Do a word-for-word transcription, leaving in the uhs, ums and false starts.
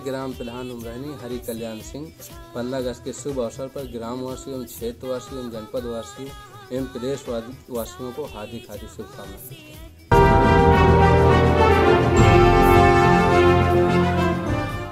ग्राम प्रधान उमरहनी हरि कल्याण सिंह पंद्रह अगस्त के शुभ अवसर पर ग्रामवासियों एवं क्षेत्रवासियों एवं जनपद वासियों एवं प्रदेश वासियों को हार्दिक हार्दिक शुभकामनाएं।